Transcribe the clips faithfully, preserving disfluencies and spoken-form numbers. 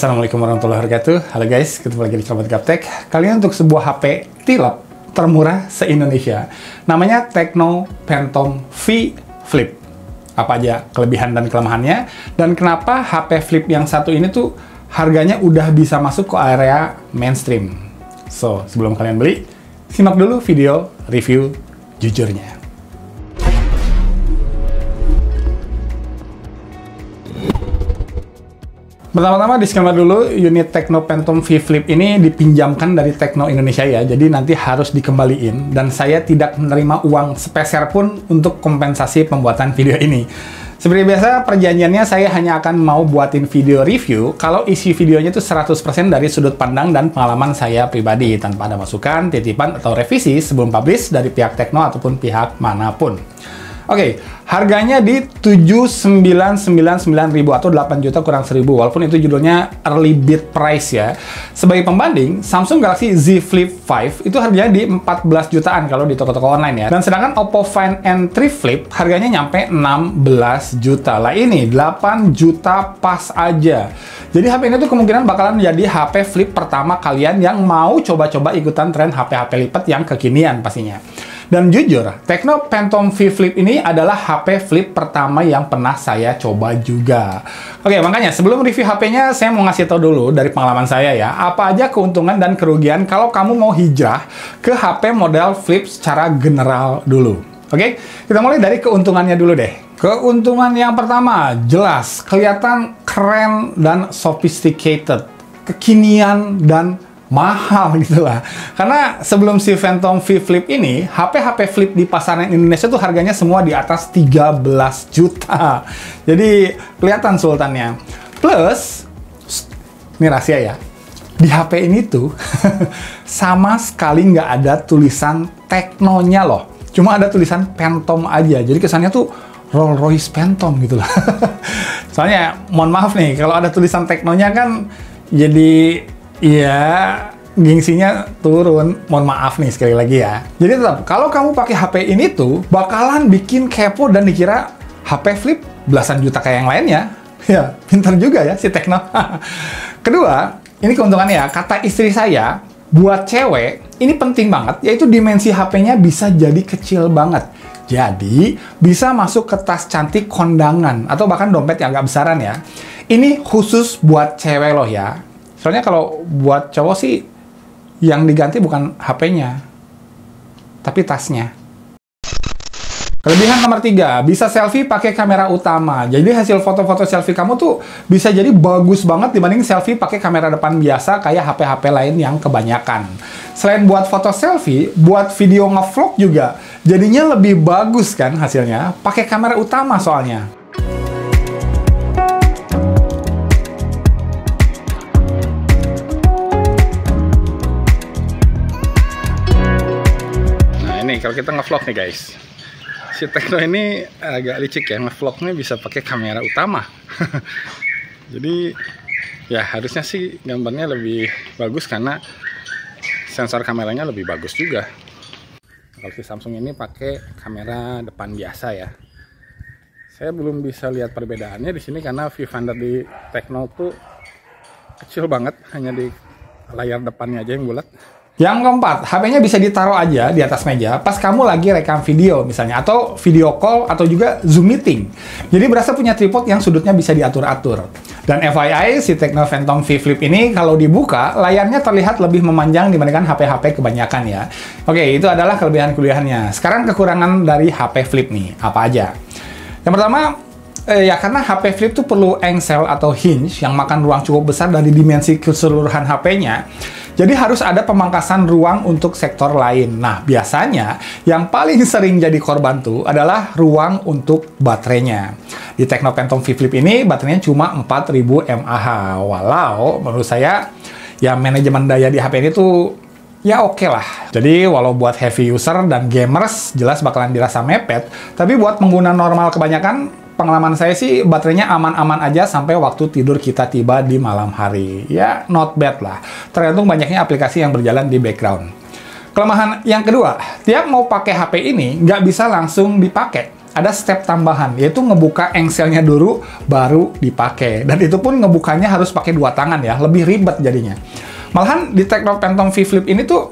Assalamualaikum warahmatullahi wabarakatuh. Halo guys, ketemu lagi di Sobat Gaptek. Kali ini untuk sebuah H P tilep termurah se-Indonesia. Namanya Tecno Phantom V Flip. Apa aja kelebihan dan kelemahannya, dan kenapa H P Flip yang satu ini tuh harganya udah bisa masuk ke area mainstream. So, sebelum kalian beli, simak dulu video review jujurnya. Pertama-tama disclaimer dulu, unit Tecno Phantom V Flip ini dipinjamkan dari Tecno Indonesia ya, jadi nanti harus dikembaliin, dan saya tidak menerima uang sepeser pun untuk kompensasi pembuatan video ini. Seperti biasa, perjanjiannya saya hanya akan mau buatin video review kalau isi videonya itu seratus persen dari sudut pandang dan pengalaman saya pribadi, tanpa ada masukan, titipan, atau revisi sebelum publish dari pihak Tecno ataupun pihak manapun. Oke, okay, harganya di tujuh sembilan sembilan sembilan ribu atau delapan juta kurang seribu, walaupun itu judulnya early bid price ya. Sebagai pembanding, Samsung Galaxy Z Flip lima itu harganya di empat belas jutaan kalau di toko-toko online ya. Dan sedangkan Oppo Find N tiga Flip harganya nyampe enam belas juta. Lah ini delapan juta pas aja. Jadi H P ini tuh kemungkinan bakalan menjadi H P flip pertama kalian yang mau coba-coba ikutan tren H P-H P lipat yang kekinian pastinya. Dan jujur, Tecno Phantom V Flip ini adalah H P flip pertama yang pernah saya coba juga. Oke, makanya sebelum review H P-nya, saya mau ngasih tahu dulu dari pengalaman saya ya, apa aja keuntungan dan kerugian kalau kamu mau hijrah ke H P model flip secara general dulu. Oke, kita mulai dari keuntungannya dulu deh. Keuntungan yang pertama, jelas, kelihatan keren dan sophisticated, kekinian dan mahal gitu lah. Karena sebelum si Phantom V Flip ini, H P-H P flip di pasaran Indonesia tuh harganya semua di atas tiga belas juta. Jadi kelihatan sultannya. Plus, ini rahasia ya, di H P ini tuh sama sekali nggak ada tulisan Tecno-nya loh. Cuma ada tulisan Phantom aja. Jadi kesannya tuh Rolls Royce Phantom gitu lah. Soalnya, mohon maaf nih, kalau ada tulisan Tecno-nya kan jadi iya, gengsinya turun. Mohon maaf nih sekali lagi ya. Jadi tetap, kalau kamu pakai H P ini tuh, bakalan bikin kepo dan dikira H P flip belasan juta kayak yang lainnya. Ya, pintar juga ya si Tecno. Kedua, ini keuntungannya ya, kata istri saya, buat cewek, ini penting banget, yaitu dimensi H P-nya bisa jadi kecil banget. Jadi, bisa masuk ke tas cantik kondangan, atau bahkan dompet yang agak besaran ya. Ini khusus buat cewek loh ya. Soalnya kalau buat cowok sih, yang diganti bukan H P-nya, tapi tasnya. Kelebihan nomor tiga, bisa selfie pakai kamera utama. Jadi hasil foto-foto selfie kamu tuh bisa jadi bagus banget dibanding selfie pakai kamera depan biasa kayak H P-H P lain yang kebanyakan. Selain buat foto selfie, buat video nge-vlog juga jadinya lebih bagus kan hasilnya, pakai kamera utama soalnya. Nih, kalau kita nge-vlog nih guys, si Tecno ini agak licik ya, nge-vlognya bisa pakai kamera utama. Jadi ya harusnya sih gambarnya lebih bagus karena sensor kameranya lebih bagus juga. Kalau si Samsung ini pakai kamera depan biasa ya. Saya belum bisa lihat perbedaannya di sini karena viewfinder di Tecno tuh kecil banget, hanya di layar depannya aja yang bulat. Yang keempat, H P-nya bisa ditaruh aja di atas meja pas kamu lagi rekam video misalnya, atau video call, atau juga Zoom meeting. Jadi berasa punya tripod yang sudutnya bisa diatur-atur. Dan F Y I, si Tecno Phantom V Flip ini kalau dibuka, layarnya terlihat lebih memanjang dibandingkan H P-H P kebanyakan ya. Oke, itu adalah kelebihan-kelebihannya. Sekarang kekurangan dari H P Flip nih, apa aja? Yang pertama, Eh, ya karena H P Flip tuh perlu engsel atau hinge yang makan ruang cukup besar dari dimensi keseluruhan H P-nya. Jadi harus ada pemangkasan ruang untuk sektor lain. Nah, biasanya yang paling sering jadi korban tuh adalah ruang untuk baterainya. Di Tecno Phantom V Flip ini baterainya cuma empat ribu mAh. Walau menurut saya ya manajemen daya di H P ini tuh ya oke okay lah. Jadi walau buat heavy user dan gamers jelas bakalan dirasa mepet, tapi buat pengguna normal kebanyakan, pengalaman saya sih baterainya aman-aman aja sampai waktu tidur kita tiba di malam hari. Ya, not bad lah. Tergantung banyaknya aplikasi yang berjalan di background. Kelemahan yang kedua, tiap mau pakai H P ini nggak bisa langsung dipakai. ada step tambahan, yaitu ngebuka engselnya dulu, baru dipakai. Dan itu pun ngebukanya harus pakai dua tangan ya, lebih ribet jadinya. Malahan di Tecno Phantom V Flip ini tuh,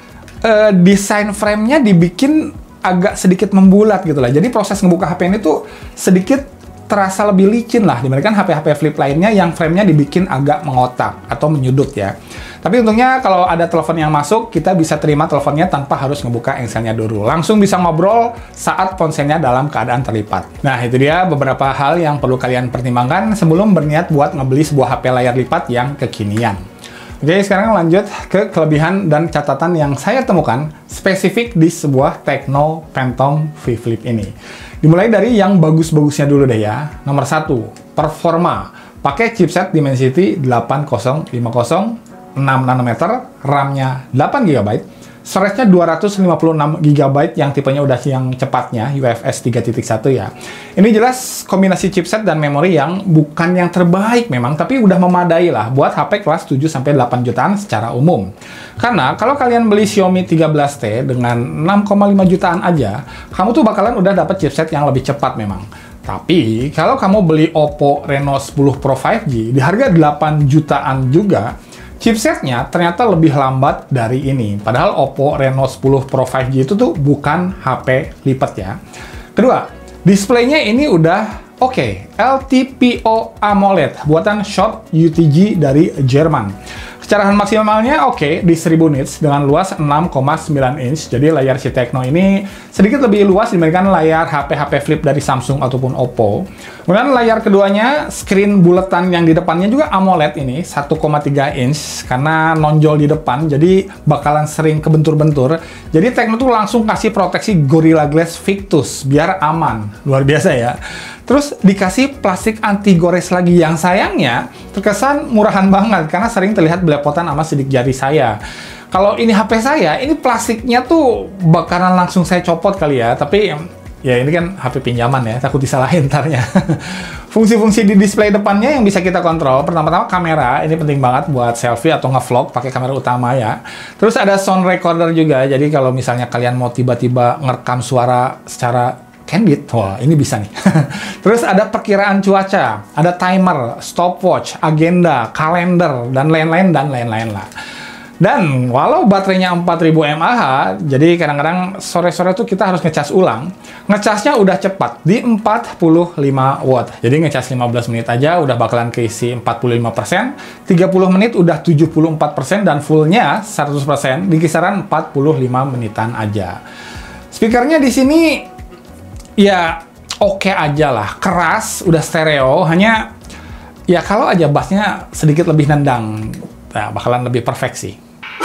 eh, desain frame-nya dibikin agak sedikit membulat gitu lah. Jadi proses ngebuka H P ini tuh sedikit terasa lebih licin lah dibandingkan H P H P Flip lainnya yang frame-nya dibikin agak mengotak atau menyudut ya. Tapi untungnya kalau ada telepon yang masuk, kita bisa terima teleponnya tanpa harus ngebuka engselnya dulu. Langsung bisa ngobrol saat ponselnya dalam keadaan terlipat. Nah, itu dia beberapa hal yang perlu kalian pertimbangkan sebelum berniat buat ngebeli sebuah H P layar lipat yang kekinian. Oke, sekarang lanjut ke kelebihan dan catatan yang saya temukan spesifik di sebuah Tecno Phantom V Flip ini. Dimulai dari yang bagus-bagusnya dulu deh ya. Nomor satu, performa. Pakai chipset Dimensity delapan nol lima nol enam nanometer, RAM-nya delapan giga byte, storage-nya dua ratus lima puluh enam giga byte yang tipenya udah yang cepatnya, U F S tiga titik satu ya. Ini jelas kombinasi chipset dan memori yang bukan yang terbaik memang, tapi udah memadai lah buat H P kelas tujuh sampai delapan jutaan secara umum. Karena kalau kalian beli Xiaomi tiga belas T dengan enam koma lima jutaan aja, kamu tuh bakalan udah dapet chipset yang lebih cepat memang. Tapi kalau kamu beli Oppo Reno sepuluh Pro lima G di harga delapan jutaan juga, chipsetnya ternyata lebih lambat dari ini. Padahal Oppo Reno sepuluh Pro lima G itu tuh bukan H P lipat ya. Kedua, displaynya ini udah oke. Okay. L T P O AMOLED buatan Schott U T G dari Jerman. Kecerahan maksimalnya oke okay, di seribu nits dengan luas enam koma sembilan inch. Jadi layar si Tecno ini sedikit lebih luas dibandingkan layar H P H P Flip dari Samsung ataupun Oppo. Kemudian layar keduanya, screen buletan yang di depannya juga AMOLED ini satu koma tiga inch karena nonjol di depan jadi bakalan sering kebentur-bentur. Jadi Tecno tuh langsung kasih proteksi Gorilla Glass Victus biar aman. Luar biasa ya. Terus dikasih plastik anti gores lagi yang sayangnya terkesan murahan banget karena sering terlihat belepotan sama sidik jari saya. Kalau ini H P saya, ini plastiknya tuh bakalan langsung saya copot kali ya. Tapi ya ini kan H P pinjaman ya, takut disalahin ntarnya. Fungsi-fungsi di display depannya yang bisa kita kontrol, pertama-tama kamera, ini penting banget buat selfie atau nge-vlog pakai kamera utama ya. Terus ada sound recorder juga, jadi kalau misalnya kalian mau tiba-tiba ngerekam suara secara candid, wah ini bisa nih. Terus ada perkiraan cuaca, ada timer, stopwatch, agenda, kalender, dan lain-lain dan lain-lain lah. Dan walau baterainya empat ribu mAh, jadi kadang-kadang sore-sore tuh kita harus ngecas ulang. Ngecasnya udah cepat di empat puluh lima watt. Jadi ngecas lima belas menit aja udah bakalan keisi empat puluh lima persen, tiga puluh menit udah tujuh puluh empat persen, dan fullnya seratus persen di kisaran empat puluh lima menitan aja. Speakernya di sini ya oke okay aja lah, keras, udah stereo, hanya ya kalau aja bassnya sedikit lebih nendang, ya bakalan lebih perfect sih.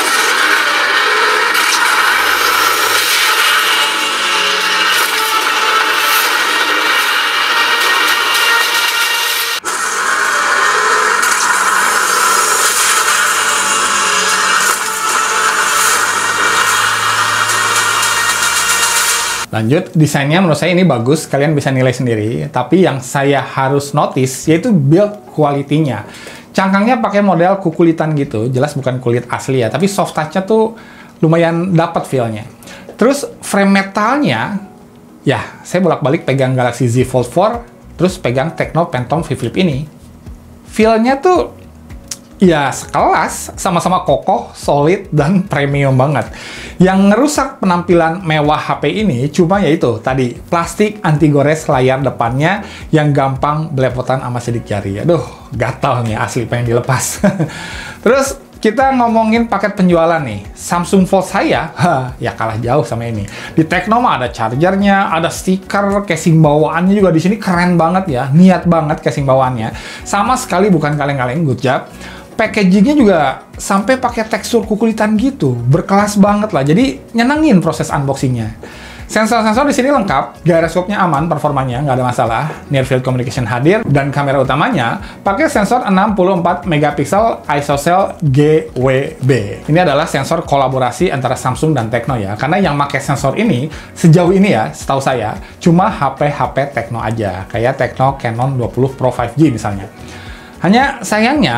Lanjut, desainnya menurut saya ini bagus, kalian bisa nilai sendiri. Tapi yang saya harus notice yaitu build quality-nya. Cangkangnya pakai model kukulitan gitu, jelas bukan kulit asli ya, tapi soft touch-nya tuh lumayan dapat feel-nya. Terus frame metalnya, ya saya bolak-balik pegang Galaxy Z Fold four, terus pegang Tecno Phantom V Flip ini. Feel-nya tuh ya sekelas, sama-sama kokoh, solid, dan premium banget. Yang ngerusak penampilan mewah H P ini cuma yaitu tadi, plastik anti gores layar depannya yang gampang belepotan sama sidik jari. Aduh, gatal nih asli pengen dilepas. Terus kita ngomongin paket penjualan nih. Samsung Fold saya, ha, ya kalah jauh sama ini. Di Tecno mah ada chargernya, ada stiker, casing bawaannya juga di sini keren banget ya. Niat banget casing bawaannya. Sama sekali bukan kaleng-kaleng, good job. Packagingnya juga sampai pakai tekstur kukulitan gitu, berkelas banget lah. Jadi nyenengin proses unboxingnya. Sensor-sensor di sini lengkap, gyroscope-nya aman, performanya nggak ada masalah, near field communication hadir, dan kamera utamanya pakai sensor enam puluh empat megapiksel ISOCELL G W B. Ini adalah sensor kolaborasi antara Samsung dan Tecno ya, karena yang pakai sensor ini sejauh ini ya, setahu saya cuma H P H P Tecno aja, kayak Tecno Canon dua puluh Pro lima G misalnya. Hanya sayangnya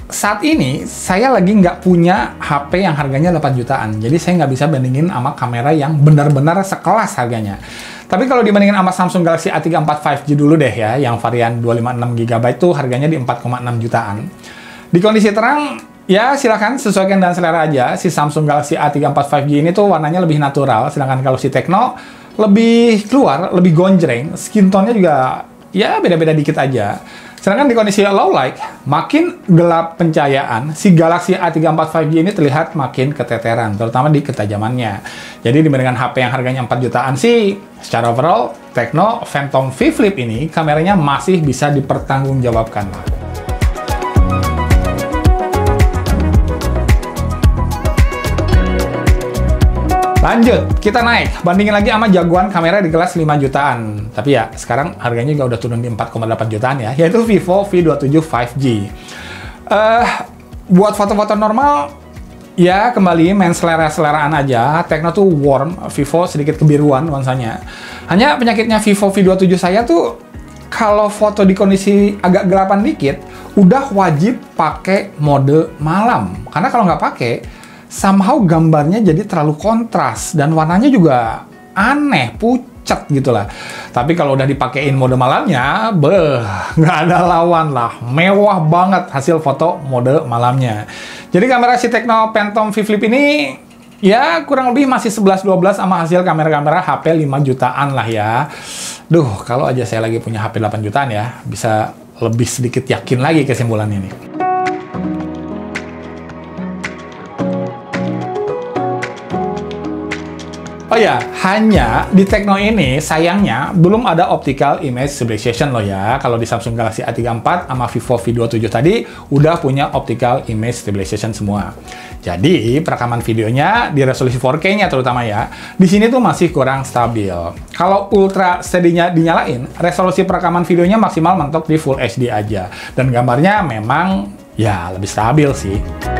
saat ini saya lagi nggak punya H P yang harganya delapan jutaan. Jadi saya nggak bisa bandingin sama kamera yang benar-benar sekelas harganya. Tapi kalau dibandingin sama Samsung Galaxy A tiga empat lima G dulu deh ya, yang varian dua lima enam giga byte tuh harganya di empat koma enam jutaan. Di kondisi terang, ya silahkan sesuaikan dengan selera aja. Si Samsung Galaxy A tiga empat lima G ini tuh warnanya lebih natural, sedangkan kalau si Tecno lebih keluar, lebih gonjreng, skin tone-nya juga ya beda-beda dikit aja. Sedangkan di kondisi low light, makin gelap pencahayaan, si Galaxy A tiga empat lima G ini terlihat makin keteteran, terutama di ketajamannya. Jadi dibandingkan H P yang harganya empat jutaan sih, secara overall, Tecno Phantom V Flip ini kameranya masih bisa dipertanggungjawabkan lah. Lanjut, kita naik. Bandingin lagi sama jagoan kamera di kelas lima jutaan. Tapi ya, sekarang harganya juga udah turun di empat koma delapan jutaan ya, yaitu Vivo V dua tujuh lima G. Uh, buat foto-foto normal, ya kembali main selera-seleraan aja. Tecno tuh warm, Vivo sedikit kebiruan nuansanya. Hanya penyakitnya Vivo V dua tujuh saya tuh, kalau foto di kondisi agak gelapan dikit, udah wajib pakai mode malam. Karena kalau nggak pakai, somehow gambarnya jadi terlalu kontras dan warnanya juga aneh, pucat gitu lah. Tapi kalau udah dipakein mode malamnya, beh, nggak ada lawan lah. Mewah banget hasil foto mode malamnya. Jadi kamera si Tecno Phantom V Flip ini ya kurang lebih masih sebelas dua belas sama hasil kamera-kamera H P lima jutaan lah ya. Duh, kalau aja saya lagi punya H P delapan jutaan ya, bisa lebih sedikit yakin lagi kesimpulan ini. Oh ya, hanya di Tecno ini sayangnya belum ada optical image stabilization loh ya. Kalau di Samsung Galaxy A tiga empat sama Vivo V dua tujuh tadi udah punya optical image stabilization semua. Jadi perekaman videonya di resolusi empat K-nya terutama ya, di sini tuh masih kurang stabil. Kalau ultra steady-nya dinyalain, resolusi perekaman videonya maksimal mentok di Full H D aja. Dan gambarnya memang ya lebih stabil sih.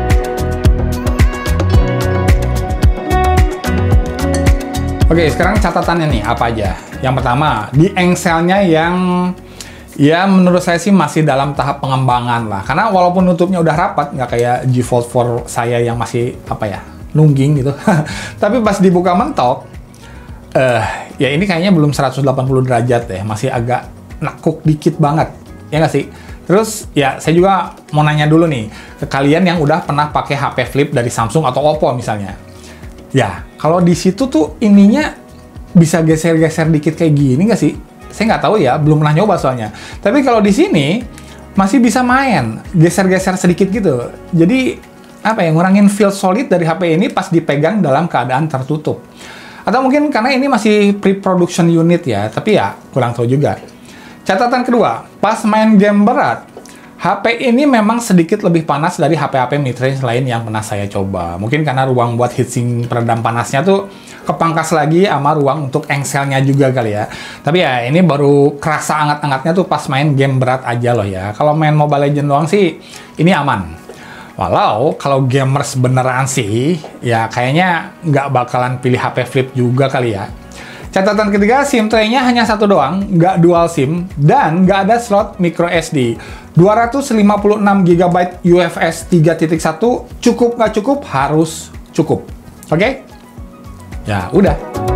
Oke, sekarang catatannya nih, apa aja? Yang pertama, di engselnya yang ya menurut saya sih masih dalam tahap pengembangan lah. Karena walaupun nutupnya udah rapat, nggak kayak G Fold empat saya yang masih, apa ya, nungging gitu. Tapi pas dibuka mentok, uh, ya ini kayaknya belum seratus delapan puluh derajat deh. Masih agak nekuk dikit banget. Ya nggak sih? Terus, ya saya juga mau nanya dulu nih, ke kalian yang udah pernah pakai H P Flip dari Samsung atau Oppo misalnya. Ya, kalau di situ tuh ininya bisa geser-geser dikit kayak gini nggak sih? Saya nggak tahu ya, belum pernah nyoba soalnya. Tapi kalau di sini masih bisa main, geser-geser sedikit gitu. Jadi apa ya, ngurangin feel solid dari H P ini pas dipegang dalam keadaan tertutup. Atau mungkin karena ini masih pre-production unit ya, tapi ya kurang tahu juga. Catatan kedua, pas main game berat, H P ini memang sedikit lebih panas dari H P H P mid-range lain yang pernah saya coba. Mungkin karena ruang buat heatsink peredam panasnya tuh kepangkas lagi sama ruang untuk engselnya juga kali ya. Tapi ya ini baru kerasa anget-angetnya tuh pas main game berat aja loh ya. Kalau main Mobile Legends doang sih ini aman. Walau kalau gamers beneran sih ya kayaknya nggak bakalan pilih H P Flip juga kali ya. Catatan ketiga, SIM tray-nya hanya satu doang, nggak dual SIM, dan nggak ada slot micro S D. dua ratus lima puluh enam giga byte U F S tiga titik satu, cukup nggak cukup? Harus cukup. Oke? Okay? Ya, udah.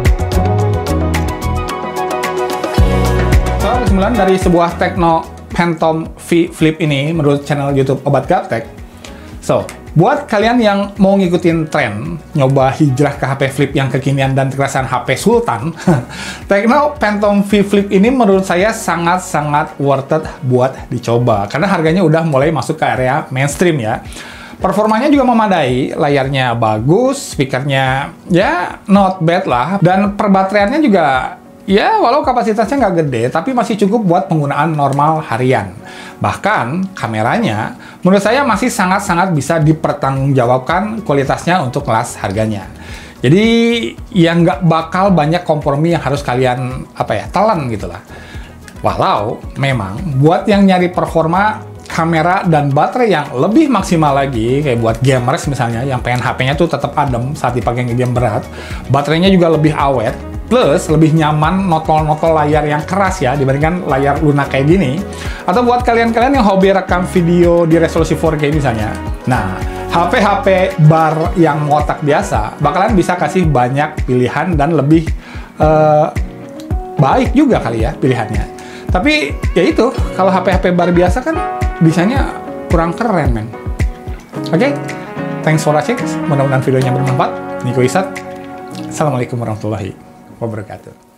So, kesimpulan dari sebuah Tecno Phantom V Flip ini, menurut channel YouTube Obat Gaptek. So, buat kalian yang mau ngikutin tren, nyoba hijrah ke H P Flip yang kekinian dan kerasan H P Sultan, Tecno Phantom V Flip ini menurut saya sangat-sangat worth it buat dicoba. Karena harganya udah mulai masuk ke area mainstream ya. Performanya juga memadai, layarnya bagus, speakernya ya not bad lah. Dan perbaterannya juga ya walau kapasitasnya nggak gede, tapi masih cukup buat penggunaan normal harian. Bahkan kameranya menurut saya masih sangat-sangat bisa dipertanggungjawabkan kualitasnya untuk kelas harganya. Jadi ya nggak bakal banyak kompromi yang harus kalian apa ya telan gitu lah. Walau memang buat yang nyari performa kamera dan baterai yang lebih maksimal lagi, kayak buat gamers misalnya yang pengen H P-nya tuh tetap adem saat dipakai game berat, baterainya juga lebih awet, Plus, lebih nyaman notol-notol layar yang keras ya, dibandingkan layar lunak kayak gini. Atau buat kalian-kalian yang hobi rekam video di resolusi four K misalnya. Nah, H P-H P bar yang kotak biasa, bakalan bisa kasih banyak pilihan dan lebih uh, baik juga kali ya pilihannya. Tapi, ya itu, kalau H P-H P bar biasa kan, bisanya kurang keren, men. Oke, okay? Thanks for watching. Mudah-mudahan videonya bermanfaat. Niko Isat. Assalamualaikum warahmatullahi wabarakatuh.